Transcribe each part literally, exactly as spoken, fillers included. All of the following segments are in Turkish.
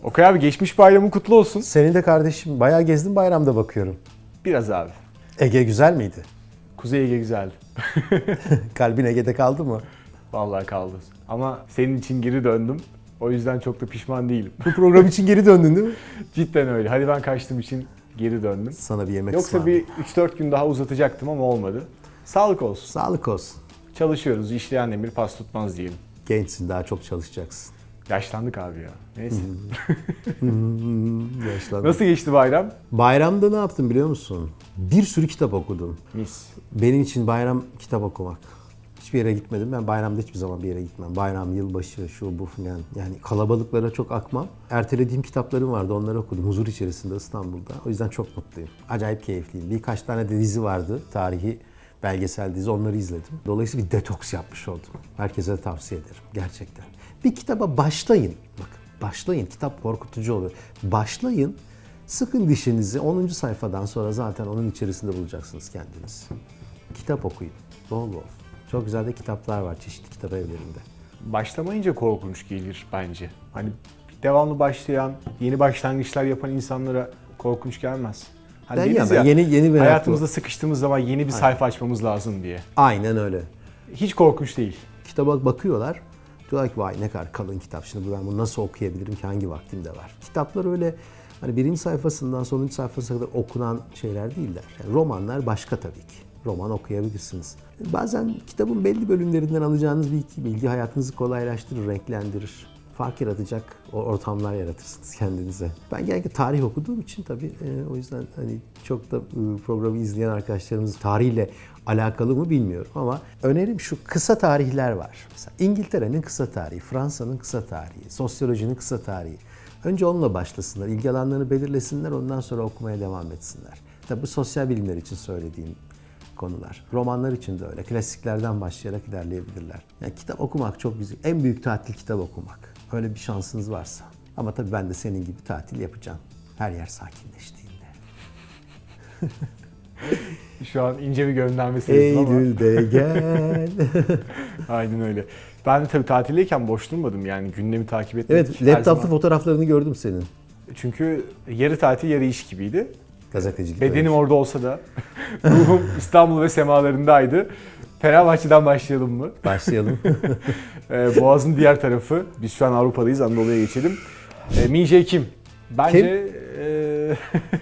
Okay abi, geçmiş bayramın kutlu olsun. Senin de kardeşim. Bayağı gezdin bayramda bakıyorum. Biraz abi. Ege güzel miydi? Kuzey Ege güzeldi. Kalbin Ege'de kaldı mı? Vallahi kaldı. Ama senin için geri döndüm. O yüzden çok da pişman değilim. Bu program için geri döndün değil mi? Cidden öyle. Hadi ben kaçtığım için geri döndüm. Sana bir yemek Yoksa ısmarlayayım. bir üç dört gün daha uzatacaktım ama olmadı. Sağlık olsun. Sağlık olsun. Çalışıyoruz. İşleyen demir pas tutmaz diyelim. Gençsin, daha çok çalışacaksın. Yaşlandık abi ya. Neyse. Yaşlandım. Nasıl geçti bayram? Bayramda ne yaptım biliyor musun? Bir sürü kitap okudum. Mis. Benim için bayram kitap okumak. Hiçbir yere gitmedim. Ben bayramda hiçbir zaman bir yere gitmem. Bayram, yılbaşı, şu bu filan. Yani kalabalıklara çok akmam. Ertelediğim kitaplarım vardı. Onları okudum. Huzur içerisinde İstanbul'da. O yüzden çok mutluyum. Acayip keyifliyim. Birkaç tane de dizi vardı. Tarihi belgesel dizi. Onları izledim. Dolayısıyla bir detoks yapmış oldum. Herkese tavsiye ederim. Gerçekten. Bir kitaba başlayın. Bakın başlayın. Kitap korkutucu oluyor. Başlayın. Sıkın dişinizi. onuncu sayfadan sonra zaten onun içerisinde bulacaksınız kendinizi. Kitap okuyun. Bol bol. Çok güzel de kitaplar var çeşitli kitap evlerinde. Başlamayınca korkunç gelir bence. Hani devamlı başlayan, yeni başlangıçlar yapan insanlara korkunç gelmez. Hani Ben deriz ya, ya, yeni yeni bir hayatımızda sıkıştığımız zaman yeni bir Aynen. sayfa açmamız lazım diye. Aynen öyle. Hiç korkunç değil. Kitaba bakıyorlar. Diyorlar ki vay ne kadar kalın kitap. Şimdi ben bunu nasıl okuyabilirim ki, hangi vaktimde var? Kitaplar öyle hani birinci sayfasından sonuncu sayfasına kadar okunan şeyler değiller. Yani romanlar başka tabii ki. Roman okuyabilirsiniz. Bazen kitabın belli bölümlerinden alacağınız bir iki bilgi hayatınızı kolaylaştırır, renklendirir. Fark yaratacak ortamlar yaratırsınız kendinize. Ben genellikle tarih okuduğum için tabii e, o yüzden hani çok da e, programı izleyen arkadaşlarımız tarihle alakalı mı bilmiyorum ama önerim şu: kısa tarihler var. Mesela İngiltere'nin kısa tarihi, Fransa'nın kısa tarihi, sosyolojinin kısa tarihi. Önce onunla başlasınlar, ilgi alanlarını belirlesinler, ondan sonra okumaya devam etsinler. Tabii bu sosyal bilimler için söylediğim konular. Romanlar için de öyle. Klasiklerden başlayarak ilerleyebilirler. Yani kitap okumak çok güzel. En büyük tatil kitap okumak. Öyle bir şansınız varsa. Ama tabii ben de senin gibi tatil yapacağım. Her yer sakinleştiğinde. Şu an ince bir gönderme sezdim ama. Eylül'de gel. Aynen öyle. Ben de tabii tatildeyken boş durmadım yani, gündemi takip etmek. Evet, laptoplu fotoğraflarını gördüm senin. Çünkü yarı tatil yarı iş gibiydi. Gazetecilik. Bedenim orada olsa da ruhum İstanbul ve semalarındaydı. Fenerbahçe'den başlayalım mı? Başlayalım. Boğaz'ın diğer tarafı. Biz şu an Avrupa'dayız. Anadolu'ya geçelim. Min Jae Kim. Bence e,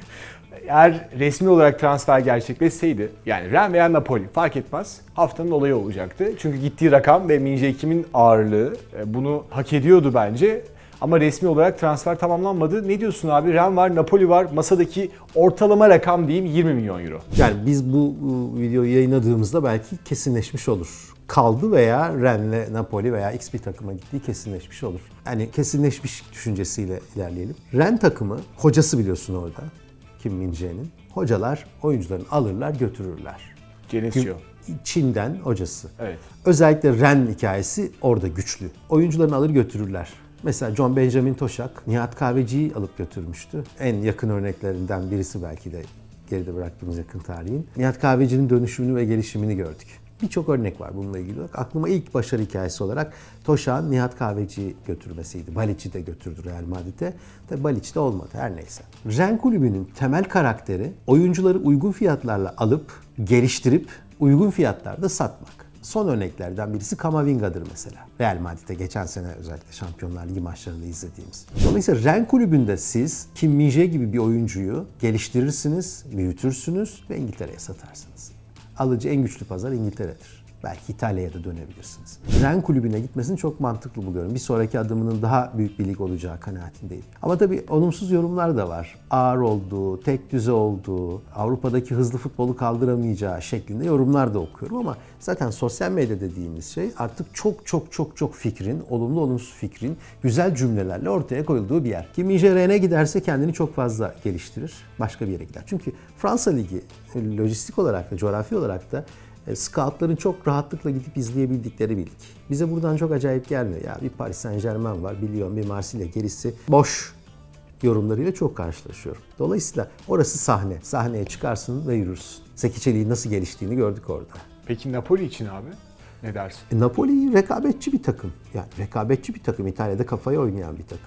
eğer resmi olarak transfer gerçekleşseydi, yani Rennes veya Napoli fark etmez, haftanın olayı olacaktı. Çünkü gittiği rakam ve Min Jae Kim'in ağırlığı bunu hak ediyordu bence. Ama resmi olarak transfer tamamlanmadı. Ne diyorsun abi? Rennes var, Napoli var. Masadaki ortalama rakam diyeyim yirmi milyon euro. Yani biz bu videoyu yayınladığımızda belki kesinleşmiş olur. Kaldı veya Rennes'le Napoli veya X bir takıma gittiği kesinleşmiş olur. Yani kesinleşmiş düşüncesiyle ilerleyelim. Rennes takımı, hocası biliyorsun orada, Kim Min-jae'nin. Hocalar oyuncularını alırlar, götürürler. Genesio. Çin'den hocası. Evet. Özellikle Rennes hikayesi orada güçlü. Oyuncularını alır götürürler. Mesela John Benjamin Toşak, Nihat Kahveci'yi alıp götürmüştü. En yakın örneklerinden birisi belki de geride bıraktığımız yakın tarihin. Nihat Kahveci'nin dönüşümünü ve gelişimini gördük. Birçok örnek var bununla ilgili olarak. Aklıma ilk başarı hikayesi olarak Toşak'ın Nihat Kahveci'yi götürmesiydi. Balic'i de götürdü Real Madrid'e. Tabii Balic'te olmadı, her neyse. Rennes kulübünün temel karakteri oyuncuları uygun fiyatlarla alıp, geliştirip uygun fiyatlarda satmak. Son örneklerden birisi Kamavinga'dır mesela. Real Madrid'de geçen sene özellikle Şampiyonlar Ligi maçlarında izlediğimiz. Dolayısıyla Rennes kulübünde siz Kim Min-jae gibi bir oyuncuyu geliştirirsiniz, büyütürsünüz ve İngiltere'ye satarsınız. Alıcı en güçlü pazar İngiltere'dir. Belki İtalya'ya da dönebilirsiniz. Rennes kulübüne gitmesini çok mantıklı buluyorum. Bir sonraki adımının daha büyük bir lig olacağı kanaatindeyim. Ama tabii olumsuz yorumlar da var. Ağır olduğu, tek düze olduğu, Avrupa'daki hızlı futbolu kaldıramayacağı şeklinde yorumlar da okuyorum ama zaten sosyal medya dediğimiz şey artık çok çok çok çok fikrin, olumlu olumsuz fikrin güzel cümlelerle ortaya koyulduğu bir yer. Kim Min-jae Rennes'e giderse kendini çok fazla geliştirir, başka bir yere gider. Çünkü Fransa Ligi lojistik olarak da, coğrafi olarak da scoutların çok rahatlıkla gidip izleyebildikleri bir lig. Bize buradan çok acayip gelmiyor. Ya bir Paris Saint-Germain var, bir Lyon, bir Marsilya, gerisi boş yorumlarıyla çok karşılaşıyorum. Dolayısıyla orası sahne. Sahneye çıkarsın ve yürürsün. Zeki Çelik'in nasıl geliştiğini gördük orada. Peki Napoli için abi ne dersin? E, Napoli rekabetçi bir takım. Yani rekabetçi bir takım. İtalya'da kafaya oynayan bir takım.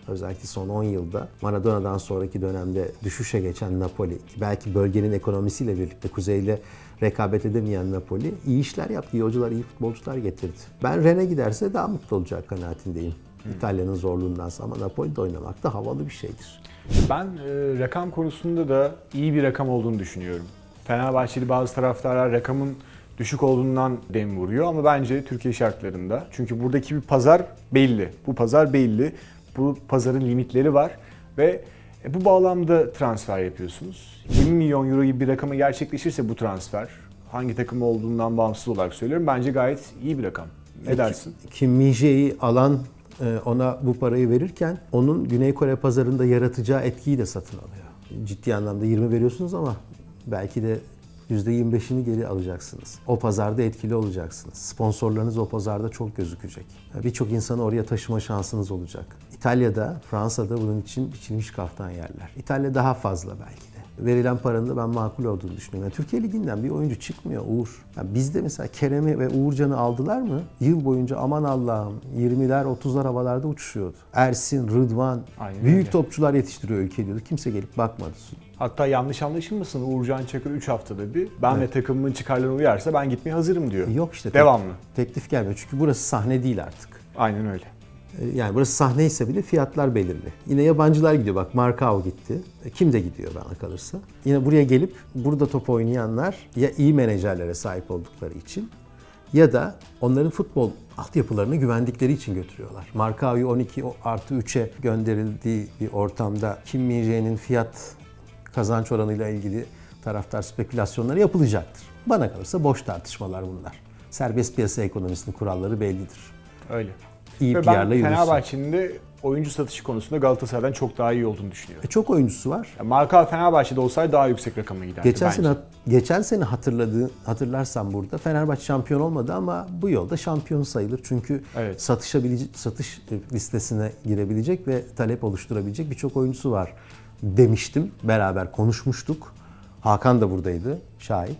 Özellikle son on yılda Maradona'dan sonraki dönemde düşüşe geçen Napoli, belki bölgenin ekonomisiyle birlikte kuzeyle rekabet edemeyen Napoli iyi işler yaptı. İyi hocalar, iyi futbolcular getirdi. Ben Ren'e giderse daha mutlu olacak kanaatindeyim. Hmm. İtalya'nın zorluğundansa, ama Napoli'de oynamak da havalı bir şeydir. Ben e, rakam konusunda da iyi bir rakam olduğunu düşünüyorum. Fenerbahçeli bazı taraftarlar rakamın düşük olduğundan dem vuruyor ama bence Türkiye şartlarında. Çünkü buradaki bir pazar belli. Bu pazar belli. Bu pazarın limitleri var ve bu bağlamda transfer yapıyorsunuz. yirmi milyon euro gibi bir rakama gerçekleşirse bu transfer, hangi takım olduğundan bağımsız olarak söylüyorum, bence gayet iyi bir rakam. Ne dersin? Kim Min-jae'yi alan ona bu parayı verirken onun Güney Kore pazarında yaratacağı etkiyi de satın alıyor. Ciddi anlamda yirmi veriyorsunuz ama belki de yüzde yirmi beşini geri alacaksınız. O pazarda etkili olacaksınız. Sponsorlarınız o pazarda çok gözükecek. Birçok insanı oraya taşıma şansınız olacak. İtalya'da, Fransa'da bunun için biçilmiş kaftan yerler. İtalya daha fazla belki de. Verilen paranın da ben makul olduğunu düşünüyorum. Yani Türkiye Ligi'nden bir oyuncu çıkmıyor, Uğur. Yani bizde mesela Kerem'i ve Uğurcan'ı aldılar mı? Yıl boyunca aman Allah'ım yirmiler otuzlar havalarda uçuşuyordu. Ersin, Rıdvan, Aynen büyük öyle. Topçular yetiştiriyor ülke diyordu. Kimse gelip bakmadı. Hatta yanlış anlaşılmasın, Uğurcan Çakır üç haftada bir ben evet. ve takımımın çıkarlarına uyarsa ben gitmeye hazırım diyor. Yok işte. Devamlı. Teklif gelmiyor çünkü burası sahne değil artık. Aynen öyle. Yani burası sahne ise bile fiyatlar belirli. Yine yabancılar gidiyor. Bak Marcao gitti. Kim de gidiyor bana kalırsa. Yine buraya gelip burada top oynayanlar ya iyi menajerlere sahip oldukları için ya da onların futbol altyapılarını güvendikleri için götürüyorlar. Marcao'yu on iki artı üçe gönderildiği bir ortamda Kim Min-jae'nin fiyat kazanç oranıyla ilgili taraftar spekülasyonları yapılacaktır. Bana kalırsa boş tartışmalar bunlar. Serbest piyasa ekonomisinin kuralları bellidir. Öyle. İyi Ve ben Fenerbahçe'nin de oyuncu satışı konusunda Galatasaray'dan çok daha iyi olduğunu düşünüyorum. E çok oyuncusu var. Yani Marka Fenerbahçe'de olsaydı daha yüksek rakama giderdi geçen bence. Sene, geçen sene hatırladığı, hatırlarsan burada Fenerbahçe şampiyon olmadı ama bu yolda şampiyon sayılır. Çünkü evet. satışabilecek, satış listesine girebilecek ve talep oluşturabilecek birçok oyuncusu var demiştim. Beraber konuşmuştuk. Hakan da buradaydı, şahit.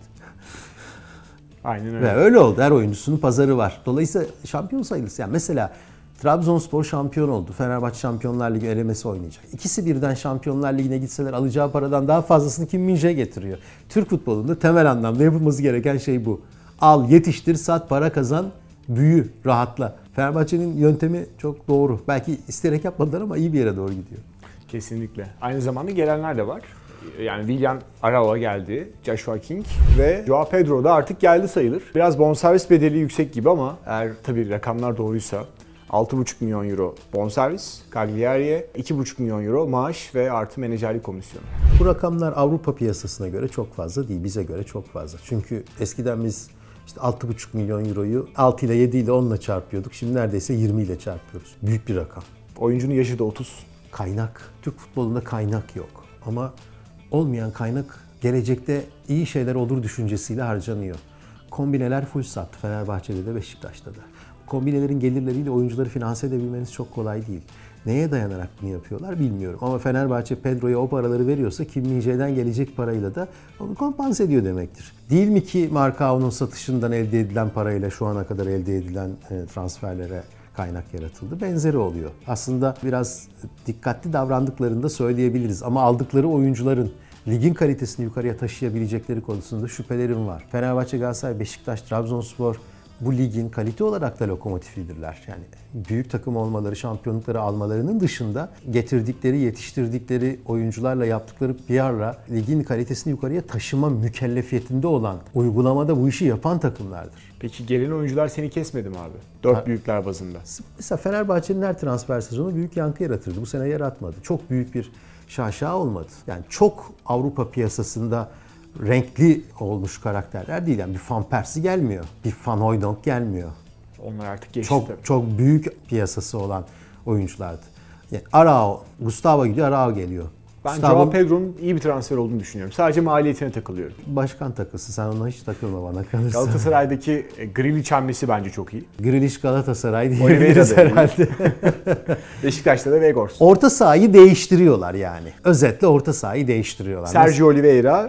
Aynen öyle. Ve öyle oldu. Her oyuncusunun pazarı var. Dolayısıyla şampiyon sayılır. Yani mesela Trabzonspor şampiyon oldu. Fenerbahçe Şampiyonlar Ligi elemesi oynayacak. İkisi birden Şampiyonlar Ligi'ne gitseler alacağı paradan daha fazlasını Kim Min-jae getiriyor. Türk futbolunda temel anlamda yapılması gereken şey bu. Al, yetiştir, sat, para kazan, büyü, rahatla. Fenerbahçe'nin yöntemi çok doğru. Belki isteyerek yapmadılar ama iyi bir yere doğru gidiyor. Kesinlikle. Aynı zamanda gelenler de var. Yani Willian Arao geldi, Joshua King ve Joao Pedro da artık geldi sayılır. Biraz bonservis bedeli yüksek gibi ama eğer tabii rakamlar doğruysa altı buçuk milyon euro bonservis, Cagliari'ye iki buçuk milyon euro maaş ve artı menajerlik komisyonu. Bu rakamlar Avrupa piyasasına göre çok fazla değil, bize göre çok fazla. Çünkü eskiden biz işte altı buçuk milyon euroyu altı ile yedi ile on ile çarpıyorduk. Şimdi neredeyse yirmi ile çarpıyoruz. Büyük bir rakam. Oyuncunun yaşı da otuz. Kaynak. Türk futbolunda kaynak yok. Ama olmayan kaynak gelecekte iyi şeyler olur düşüncesiyle harcanıyor. Kombineler full sattı Fenerbahçe'de de Beşiktaş'ta da. Kombinelerin gelirleriyle oyuncuları finanse edebilmeniz çok kolay değil. Neye dayanarak bunu yapıyorlar bilmiyorum. Ama Fenerbahçe Pedro'ya o paraları veriyorsa Kim Min-jae'den gelecek parayla da onu kompanse ediyor demektir. Değil mi ki Marcao'nun satışından elde edilen parayla şu ana kadar elde edilen transferlere kaynak yaratıldı. Benzeri oluyor. Aslında biraz dikkatli davrandıklarını da söyleyebiliriz. Ama aldıkları oyuncuların ligin kalitesini yukarıya taşıyabilecekleri konusunda şüphelerim var. Fenerbahçe, Galatasaray, Beşiktaş, Trabzonspor bu ligin kalite olarak da lokomotifidirler. Yani büyük takım olmaları, şampiyonlukları almalarının dışında getirdikleri, yetiştirdikleri oyuncularla yaptıkları P R'la ligin kalitesini yukarıya taşıma mükellefiyetinde olan, uygulamada bu işi yapan takımlardır. Peki gelen oyuncular seni kesmedi mi abi? Dört ha. büyükler bazında. Mesela Fenerbahçe'nin her transfer sezonu büyük yankı yaratırdı. Bu sene yaratmadı. Çok büyük bir şaşa olmadı. Yani çok Avrupa piyasasında renkli olmuş karakterler değil. Yani bir Van Persie gelmiyor. Bir Van Hooijdonk gelmiyor. Onlar artık geçti çok, tabii. Çok büyük piyasası olan oyunculardı. Yani Arao, Gustavo gidiyor, Arao geliyor. Ben Joao Pedro'nun iyi bir transfer olduğunu düşünüyorum. Sadece maliyetine takılıyorum. Başkan takısı. Sen ona hiç takılma bana kalırsa. Galatasaray'daki Grealish hamlesi bence çok iyi. Grealish Galatasaray diyebiliriz herhalde. Beşiktaş'ta da Weghorst. Orta sahayı değiştiriyorlar yani. Özetle orta sahayı değiştiriyorlar. Sergio Oliveira.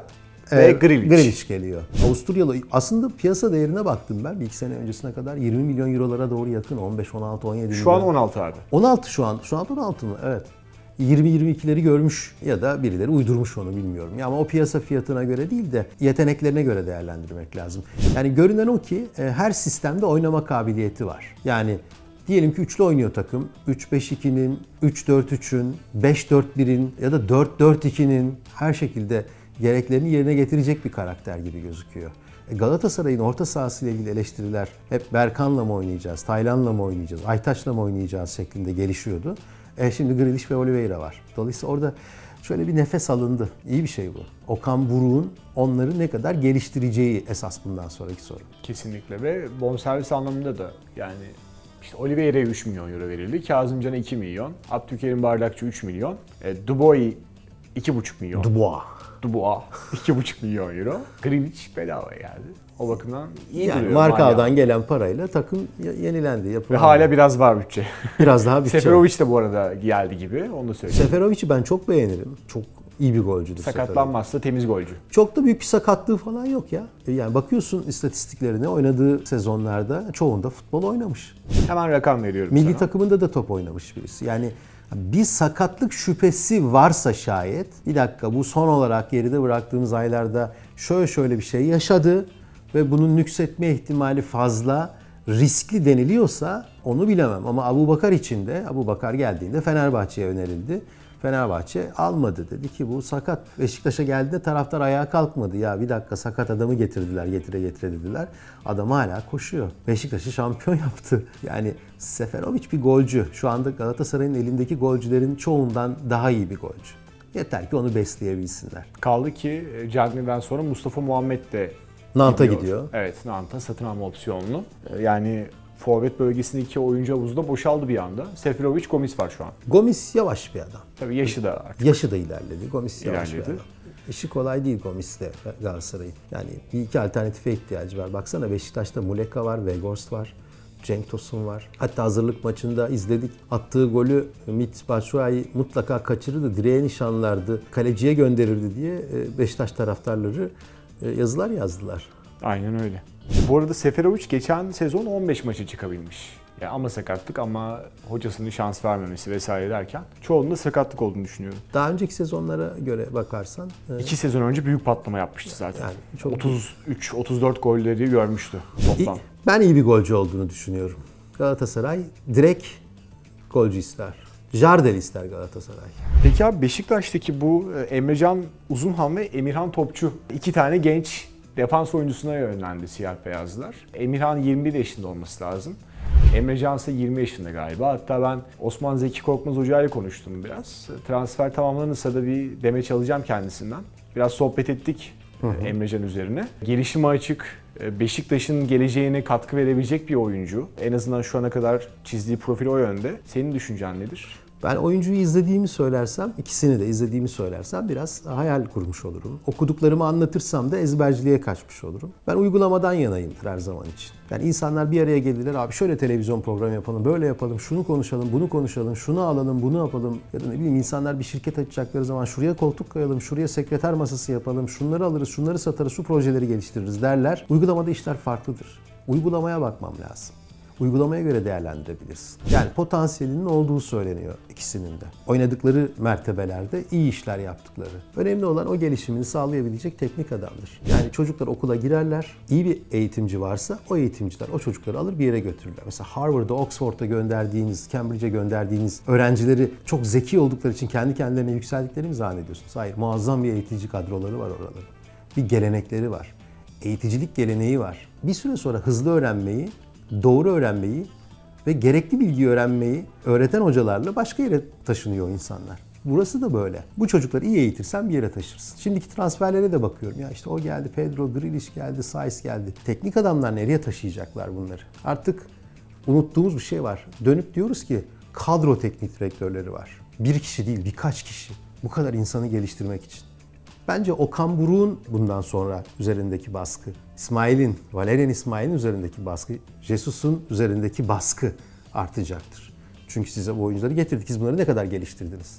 ve Grealish. Grealish geliyor. Avusturyalı aslında piyasa değerine baktım ben bir iki sene öncesine kadar yirmi milyon eurolara doğru yakın on beş, on altı, on yedi milyon. Şu an on altı abi. on altı şu an. Şu an on altı mı? Evet. yirmi yirmi ikileri görmüş ya da birileri uydurmuş onu bilmiyorum. Ya ama o piyasa fiyatına göre değil de yeteneklerine göre değerlendirmek lazım. Yani görünen o ki her sistemde oynama kabiliyeti var. Yani diyelim ki üçlü oynuyor takım. üç beş ikinin, üç dört üçün, beş dört birin ya da dört dört ikinin her şekilde gereklerini yerine getirecek bir karakter gibi gözüküyor. Galatasaray'ın orta sahasıyla ilgili eleştiriler hep Berkan'la mı oynayacağız, Taylan'la mı oynayacağız, Aytaç'la mı oynayacağız şeklinde gelişiyordu. E şimdi Grealish ve Oliveira var. Dolayısıyla orada şöyle bir nefes alındı. İyi bir şey bu. Okan Buruk'un onları ne kadar geliştireceği esas bundan sonraki soru. Kesinlikle ve bonservis anlamında da yani işte Oliveira'ya üç milyon euro verildi. Kazımcan'a iki milyon. Abdülkerim Bardakçı üç milyon. E, Dubois iki buçuk milyon. Dubois. Dubois iki buçuk milyon euro. Grealish bedava geldi. O bakımdan iyi yani duruyor. Markao'dan gelen parayla takım yenilendi. Ve Yapılandı. hala biraz var bütçe. Biraz daha bütçe. Seferovic de bu arada geldi gibi. Onu da söyleyeyim. Seferovic'i ben çok beğenirim. Çok iyi bir golcüdür. Sakatlanmazsa temiz golcü. Çok da büyük bir sakatlığı falan yok ya. Yani bakıyorsun istatistiklerine oynadığı sezonlarda çoğunda futbol oynamış. Hemen rakam veriyorum Milli sana. takımında da top oynamış birisi. Yani bir sakatlık şüphesi varsa şayet bir dakika bu son olarak geride bıraktığımız aylarda şöyle şöyle bir şey yaşadı ve bunun nüksetme ihtimali fazla, riskli deniliyorsa onu bilemem. Ama Abubakar için de Abubakar geldiğinde Fenerbahçe'ye önerildi. Fenerbahçe almadı. Dedi ki bu sakat. Beşiktaş'a geldiğinde taraftar ayağa kalkmadı. Ya bir dakika sakat adamı getirdiler, getire getire dediler. Adam hala koşuyor. Beşiktaş'ı şampiyon yaptı. Yani Seferovic bir golcü. Şu anda Galatasaray'ın elindeki golcülerin çoğundan daha iyi bir golcü. Yeter ki onu besleyebilsinler. Kaldı ki Cagney'den sonra Mustafa Muhammed de Nant'a gidiyor. gidiyor. Evet, Nant'a satın alma opsiyonlu. Yani forvet bölgesindeki oyuncu havuzu da boşaldı bir anda. Seferovic, Gomis var şu an. Gomis yavaş bir adam. Tabii yaşı da artık. Yaşı da ilerledi. Gomis yavaş İlerledi. bir adam. İşi kolay değil Gomis'le Galatasaray'ın. Yani bir iki alternatife ihtiyacı var. Baksana Beşiktaş'ta Muleka var, Weghorst var, Cenk Tosun var. Hatta hazırlık maçında izledik. Attığı golü Mit Batshuayi mutlaka kaçırırdı, direğe nişanlardı, kaleciye gönderirdi diye Beşiktaş taraftarları yazılar yazdılar. Aynen öyle. Bu arada Seferovic geçen sezon on beş maça çıkabilmiş. Yani ama sakatlık ama hocasının şans vermemesi vesaire derken çoğunluğunda sakatlık olduğunu düşünüyorum. Daha önceki sezonlara göre bakarsan... İki sezon önce büyük patlama yapmıştı zaten. Yani çok otuz üç otuz dört golleri görmüştü toplam. Ben iyi bir golcü olduğunu düşünüyorum. Galatasaray direkt golcü ister. Jardel ister Galatasaray. Peki abi Beşiktaş'taki bu Emrecan Uzunhan ve Emirhan Topçu iki tane genç defans oyuncusuna yönlendi siyah beyazlar. Emirhan yirmi bir yaşında olması lazım. Emrecan ise yirmi yaşında galiba. Hatta ben Osman Zeki Korkmaz Hoca ile konuştum biraz. Transfer tamamlanırsa da bir demeç alacağım kendisinden. Biraz sohbet ettik hı hı. Emrecan üzerine. Gelişime açık, Beşiktaş'ın geleceğine katkı verebilecek bir oyuncu. En azından şu ana kadar çizdiği profil o yönde. Senin düşüncen nedir? Ben oyuncuyu izlediğimi söylersem, ikisini de izlediğimi söylersem biraz hayal kurmuş olurum. Okuduklarımı anlatırsam da ezberciliğe kaçmış olurum. Ben uygulamadan yanayımdır her zaman için. Yani insanlar bir araya gelirler, abi şöyle televizyon programı yapalım, böyle yapalım, şunu konuşalım, bunu konuşalım, şunu alalım, bunu yapalım. Ya da ne bileyim insanlar bir şirket açacakları zaman şuraya koltuk koyalım, şuraya sekreter masası yapalım, şunları alırız, şunları satarız, şu projeleri geliştiririz derler. Uygulamada işler farklıdır. Uygulamaya bakmam lazım. Uygulamaya göre değerlendirebilirsin. Yani potansiyelinin olduğu söyleniyor ikisinin de. Oynadıkları mertebelerde iyi işler yaptıkları. Önemli olan o gelişimini sağlayabilecek teknik adamdır. Yani çocuklar okula girerler, iyi bir eğitimci varsa o eğitimciler o çocukları alır bir yere götürürler. Mesela Harvard'a, Oxford'a gönderdiğiniz, Cambridge'e gönderdiğiniz öğrencileri çok zeki oldukları için kendi kendilerine yükseldiklerini mi zannediyorsunuz? Hayır, muazzam bir eğitici kadroları var oraların. Bir gelenekleri var. Eğiticilik geleneği var. Bir süre sonra hızlı öğrenmeyi, doğru öğrenmeyi ve gerekli bilgiyi öğrenmeyi öğreten hocalarla başka yere taşınıyor insanlar. Burası da böyle. Bu çocukları iyi eğitirsen bir yere taşırsın. Şimdiki transferlere de bakıyorum. Ya işte o geldi, Pedro, Grealish geldi, Saiz geldi. Teknik adamlar nereye taşıyacaklar bunları? Artık unuttuğumuz bir şey var. Dönüp diyoruz ki kadro teknik direktörleri var. Bir kişi değil, birkaç kişi. Bu kadar insanı geliştirmek için. Bence Okan Buruk'un bundan sonra üzerindeki baskı, İsmail'in, Valerian İsmail'in üzerindeki baskı, Jesus'un üzerindeki baskı artacaktır. Çünkü size bu oyuncuları getirdik. Siz bunları ne kadar geliştirdiniz?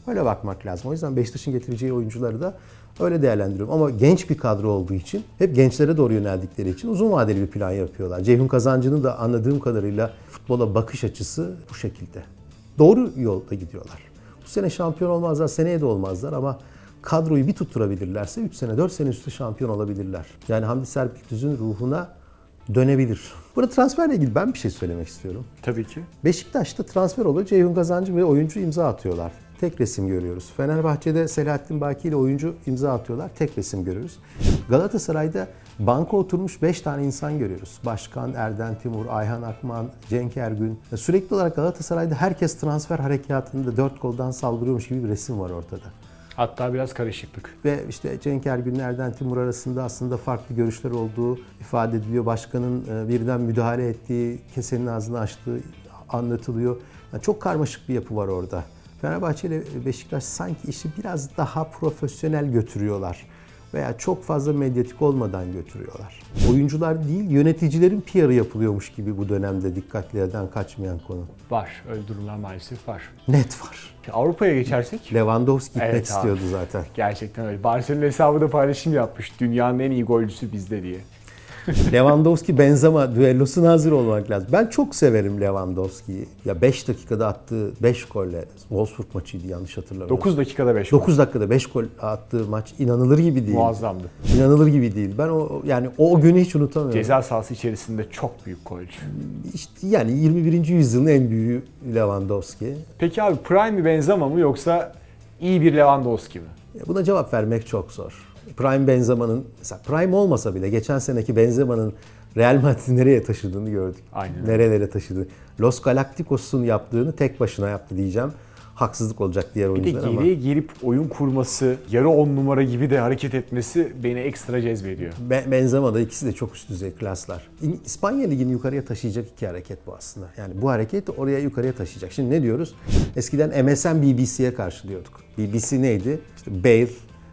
Öyle bakmak lazım. O yüzden Beşiktaş'ın getireceği oyuncuları da öyle değerlendiriyorum. Ama genç bir kadro olduğu için, hep gençlere doğru yöneldikleri için uzun vadeli bir plan yapıyorlar. Ceyhun Kazancı'nın da anladığım kadarıyla futbola bakış açısı bu şekilde. Doğru yolda gidiyorlar. Bu sene şampiyon olmazlar, seneye de olmazlar ama kadroyu bir tutturabilirlerse üç sene, dört sene üstü şampiyon olabilirler. Yani Hamdi Serpiltüz'ün ruhuna dönebilir. Burada transferle ilgili ben bir şey söylemek istiyorum. Tabii ki. Beşiktaş'ta transfer oluyor. Ceyhun Kazancı ve oyuncu imza atıyorlar. Tek resim görüyoruz. Fenerbahçe'de Selahattin Baki ile oyuncu imza atıyorlar. Tek resim görüyoruz. Galatasaray'da banka oturmuş beş tane insan görüyoruz. Başkan Erden Timur, Ayhan Akman, Cenk Ergün. Sürekli olarak Galatasaray'da herkes transfer harekatında dört koldan saldırıyormuş gibi bir resim var ortada. Hatta biraz karışıklık. Ve işte Cenk Ergün'le Erden Timur arasında aslında farklı görüşler olduğu ifade ediliyor. Başkanın birden müdahale ettiği, kesenin ağzını açtığı anlatılıyor. Yani çok karmaşık bir yapı var orada. Fenerbahçe ile Beşiktaş sanki işi biraz daha profesyonel götürüyorlar. Veya çok fazla medyatik olmadan götürüyorlar. Oyuncular değil, yöneticilerin P R'ı yapılıyormuş gibi bu dönemde dikkatlerden kaçmayan konu. Var. Öyle durumlar maalesef var. Net var. Avrupa'ya geçersek. Lewandowski gitmek Evet istiyordu zaten. Gerçekten öyle. Barcelona hesabı da paylaşım yapmış. Dünyanın en iyi golcüsü bizde diye. Lewandowski Benzema düellosuna hazır olmak lazım. Ben çok severim Lewandowski'yi. Ya beş dakikada attığı beş golle, Wolfsburg maçıydı yanlış hatırlamıyorum. dokuz dakikada beş gol. dokuz dakikada beş gol attığı maç inanılır gibi değil. Muazzamdı. İnanılır gibi değil. Ben o yani o günü hiç unutamıyorum. Ceza sahası içerisinde çok büyük golcü. İşte yani yirmi birinci yüzyılın en büyüğü Lewandowski. Peki abi prime bir Benzema mı yoksa iyi bir Lewandowski mi? Buna cevap vermek çok zor. Prime Benzema'nın, mesela Prime olmasa bile geçen seneki Benzema'nın Real Madrid'i nereye taşıdığını gördük. Aynen. Nerelere taşıdı. Los Galacticos'un yaptığını tek başına yaptı diyeceğim. Haksızlık olacak diğer oyuncular ama. Bir de geriye girip oyun kurması, yarı on numara gibi de hareket etmesi beni ekstra cezbediyor. Benzema'da ikisi de çok üst düzey klaslar. İspanya Ligi'ni yukarıya taşıyacak iki hareket bu aslında. Yani bu hareket oraya yukarıya taşıyacak. Şimdi ne diyoruz? Eskiden M S N B B C'ye karşılıyorduk. B B C neydi? İşte Bale,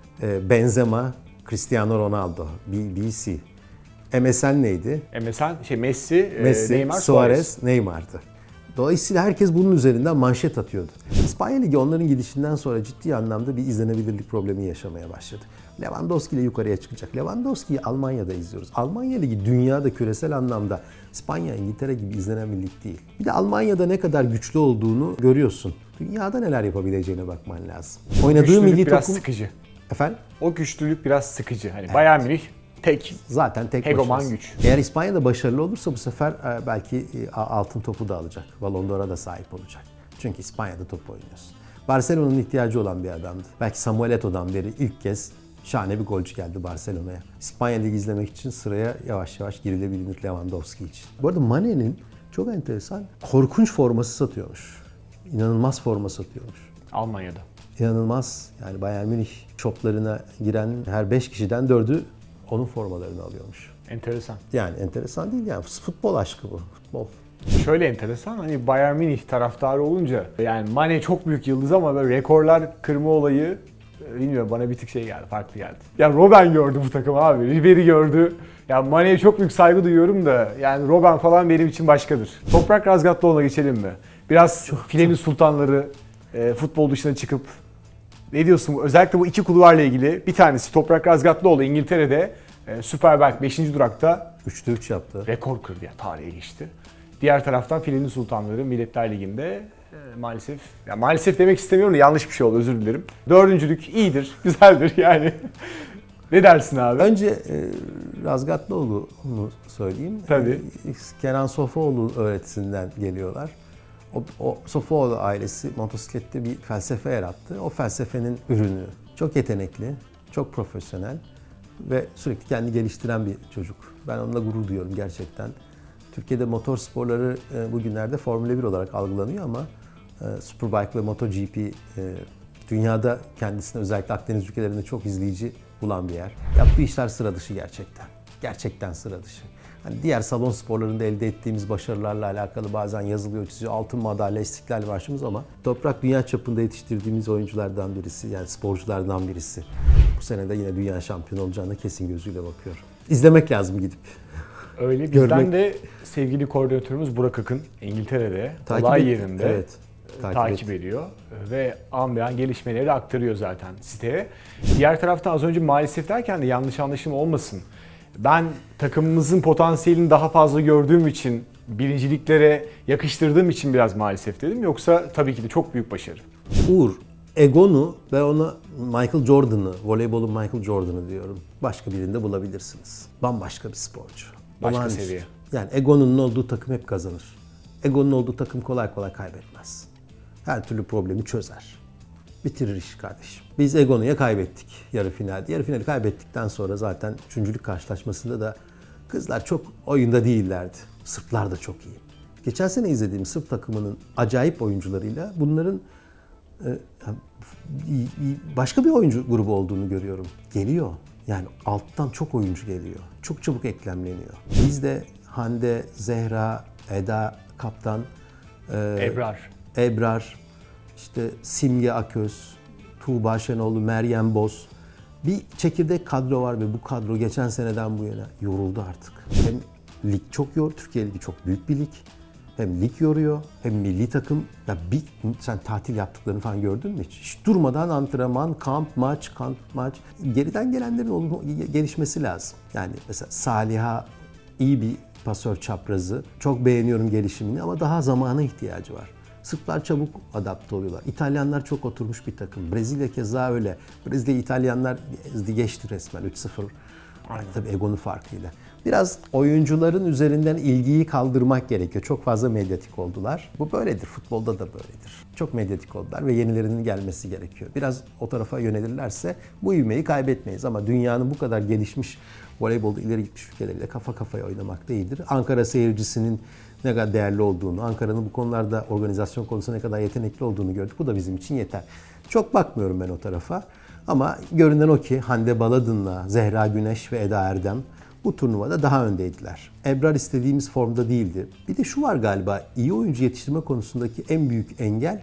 Benzema, Cristiano Ronaldo, B B C. M S N neydi? M S N, şey Messi, Messi, Neymar, Suarez, Suarez. Neymar'dı. Dolayısıyla herkes bunun üzerinden manşet atıyordu. İspanya Ligi onların gidişinden sonra ciddi anlamda bir izlenebilirlik problemi yaşamaya başladı. Lewandowski ile yukarıya çıkacak. Lewandowski'yi Almanya'da izliyoruz. Almanya Ligi dünyada küresel anlamda İspanya, İngiltere gibi izlenen bir lig değil. Bir de Almanya'da ne kadar güçlü olduğunu görüyorsun. Dünyada neler yapabileceğine bakman lazım. Oynadığı Güçlülük milli biraz takım... sıkıcı. Efendim? O güçlülük biraz sıkıcı. Hani evet. Bayern Münih tek zaten tek hegeman başarısı. güç. Eğer İspanya'da başarılı olursa bu sefer belki altın topu da alacak. Ballon d'Or'a da sahip olacak. Çünkü İspanya'da top oynuyorsun. Barcelona'nın ihtiyacı olan bir adamdı. Belki Samuel Eto'dan beri ilk kez şahane bir golcü geldi Barcelona'ya. İspanya Ligi izlemek için sıraya yavaş yavaş girilebilir Lewandowski için. Bu arada Mane'nin çok enteresan korkunç forması satıyormuş. İnanılmaz forma satıyormuş. Almanya'da. İnanılmaz. Yani Bayern Münih shoplarına giren her beş kişiden dördü onun formalarını alıyormuş. Enteresan. Yani enteresan değil yani futbol aşkı bu. Futbol. Şöyle enteresan, hani Bayern Münih taraftarı olunca yani Mane çok büyük yıldız ama böyle rekorlar kırma olayı bilmiyorum bana bir tık şey geldi, farklı geldi. Yani Robben gördü bu takım abi, Ribery gördü. Yani Mane'ye çok büyük saygı duyuyorum da yani Robben falan benim için başkadır. Toprak Razgatlıoğlu'na geçelim mi? Biraz çok, filenin çok. sultanları e, futbol dışına çıkıp ne diyorsun? Özellikle bu iki kulvarla ilgili bir tanesi Toprak Razgatlıoğlu İngiltere'de e, Superbike beşinci durakta üçte üç yaptı. Rekor kırdı ya, tarihe geçti. Diğer taraftan filenin sultanları Milletler Ligi'nde e, maalesef, ya maalesef demek istemiyorum da yanlış bir şey oldu, özür dilerim. Dördüncülük iyidir, güzeldir yani. Ne dersin abi? Önce e, Razgatlıoğlu'nu söyleyeyim. Tabii. E, Kenan Sofuoğlu öğretisinden geliyorlar. O, o Sofuoğlu ailesi motosiklette bir felsefe yarattı. O felsefenin ürünü. Çok yetenekli, çok profesyonel ve sürekli kendi geliştiren bir çocuk. Ben onunla gurur duyuyorum gerçekten. Türkiye'de motor sporları e, bugünlerde Formula bir olarak algılanıyor ama e, Superbike ve MotoGP e, dünyada kendisine özellikle Akdeniz ülkelerinde çok izleyici bulan bir yer. Yaptığı işler sıra dışı gerçekten. Gerçekten sıra dışı. Hani diğer salon sporlarında elde ettiğimiz başarılarla alakalı bazen yazılıyor, çiziyor. Altın madalya, istiklal marşımız ama Toprak dünya çapında yetiştirdiğimiz oyunculardan birisi, yani sporculardan birisi. Bu sene de yine dünya şampiyonu olacağına kesin gözüyle bakıyorum. İzlemek lazım gidip. Öyle. Bizden Görmek... de sevgili koordinatörümüz Burak Akın İngiltere'de, olay yerinde. Evet. takip, takip ediyor ve an be an gelişmeleri aktarıyor zaten siteye. Diğer taraftan az önce maalesef derken de yanlış anlaşılma olmasın. Ben takımımızın potansiyelini daha fazla gördüğüm için, birinciliklere yakıştırdığım için biraz maalesef dedim. Yoksa tabii ki de çok büyük başarı. Uğur, Egon'u ve ona Michael Jordan'ı, voleybolun Michael Jordan'ı diyorum. Başka birinde bulabilirsiniz. Bambaşka bir sporcu. Başka Olağanüstü. seviye. Yani Egon'un olduğu takım hep kazanır. Egon'un olduğu takım kolay kolay kaybetmez. Her türlü problemi çözer. Bitirir iş kardeşim. Biz Egon'u'ya kaybettik yarı finalde. Yarı finali kaybettikten sonra zaten üçüncülük karşılaşmasında da kızlar çok oyunda değillerdi. Sırplar da çok iyi. Geçen sene izlediğim Sırp takımının acayip oyuncularıyla bunların başka bir oyuncu grubu olduğunu görüyorum. Geliyor. Yani alttan çok oyuncu geliyor. Çok çabuk eklemleniyor. Bizde Hande, Zehra, Eda Kaptan, Ebrar, Ebrar, işte Simge Aköz, Tuğba Şenoğlu, Meryem Boz. Bir çekirdek kadro var ve bu kadro geçen seneden bu yana yoruldu artık. Hem lig çok yor, Türkiye Ligi çok büyük bir lig. Hem lig yoruyor, hem milli takım. Ya bir, sen tatil yaptıklarını falan gördün mü hiç? Hiç durmadan antrenman, kamp, maç, kamp, maç. Geriden gelenlerin gelişmesi lazım. Yani mesela Saliha iyi bir pasör çaprazı. Çok beğeniyorum gelişimini ama daha zamana ihtiyacı var. Sırplar çabuk adapte oluyorlar. İtalyanlar çok oturmuş bir takım. Brezilya keza öyle. Brezilya İtalyanlar geçti resmen üç sıfır. Yani tabii Egon'un farkıyla. Biraz oyuncuların üzerinden ilgiyi kaldırmak gerekiyor. Çok fazla medyatik oldular. Bu böyledir. Futbolda da böyledir. Çok medyatik oldular ve yenilerinin gelmesi gerekiyor. Biraz o tarafa yönelirlerse bu ivmeyi kaybetmeyiz. Ama dünyanın bu kadar gelişmiş voleybolda ileri gitmiş ülkeleriyle kafa kafaya oynamak değildir. Ankara seyircisinin ne kadar değerli olduğunu, Ankara'nın bu konularda organizasyon konusunda ne kadar yetenekli olduğunu gördük. Bu da bizim için yeter. Çok bakmıyorum ben o tarafa. Ama görünen o ki Hande Baladın'la Zehra Güneş ve Eda Erdem bu turnuvada daha öndeydiler. Ebrar istediğimiz formda değildi. Bir de şu var galiba, iyi oyuncu yetiştirme konusundaki en büyük engel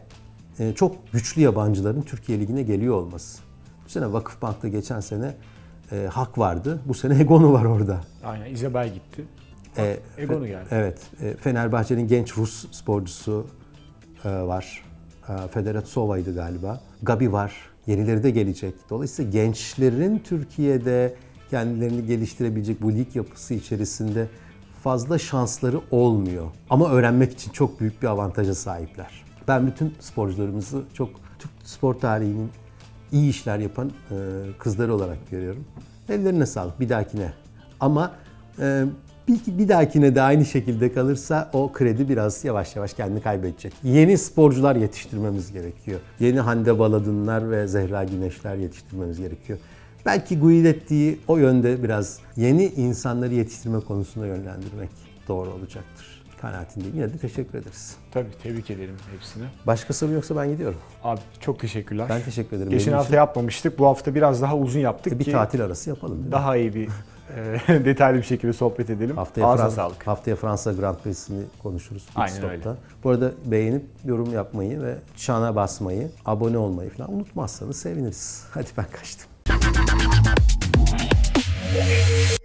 çok güçlü yabancıların Türkiye Ligi'ne geliyor olması. Bu sene Vakıfbank'ta geçen sene e, Hak vardı. Bu sene Egon'u var orada. Aynen, İzabel gitti. E, Egon'u geldi. Evet. E, Fenerbahçe'nin genç Rus sporcusu e, var. E, Federatsova'ydı galiba. Gabi var. Yenileri de gelecek. Dolayısıyla gençlerin Türkiye'de kendilerini geliştirebilecek bu lig yapısı içerisinde fazla şansları olmuyor. Ama öğrenmek için çok büyük bir avantaja sahipler. Ben bütün sporcularımızı çok Türk spor tarihinin iyi işler yapan e, kızları olarak görüyorum. Ellerine sağlık bir dahakine. Ama e, bir, bir dahakine de aynı şekilde kalırsa o kredi biraz yavaş yavaş kendini kaybedecek. Yeni sporcular yetiştirmemiz gerekiyor. Yeni Hande Baladınlar ve Zehra Güneşler yetiştirmemiz gerekiyor. Belki Guidetti'yi o yönde biraz yeni insanları yetiştirme konusunda yönlendirmek doğru olacaktır. Kanaatindeyim. Yine de teşekkür ederiz. Tabii, tebrik ederim hepsini. Başka soru yoksa ben gidiyorum. Abi çok teşekkürler. Ben teşekkür ederim. Geçen Benim hafta için yapmamıştık. Bu hafta biraz daha uzun yaptık bir ki tatil arası yapalım. Değil mi? Daha iyi bir e, detaylı bir şekilde sohbet edelim. Haftaya, Ağzına Fransa, sağlık. haftaya Fransa Grand Prix'sini konuşuruz. Aynen öyle. Bu arada beğenip yorum yapmayı ve çana basmayı, abone olmayı falan unutmazsanız seviniriz. Hadi ben kaçtım.